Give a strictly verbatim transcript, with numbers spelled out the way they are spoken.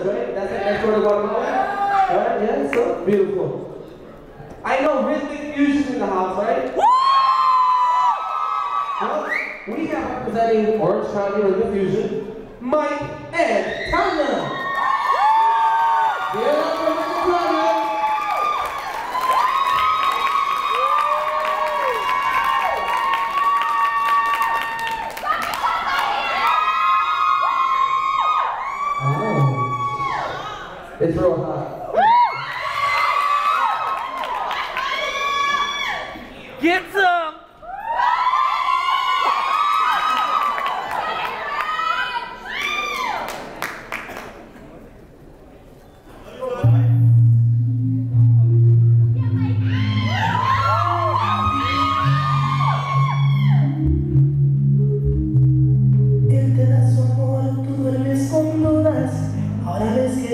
Honduras, right? That's like next door to Guatemala. Right? Yeah, so beautiful. I know Rhythmic Fusion in the house, right? Well, we have representing Orange County Rhythmic Fusion, Mike and Tanya. Give it up for Mike and Tanya. Oh. It's real hot. Get some! Él te da su amor, tú duermes con dudas. Ahora ves que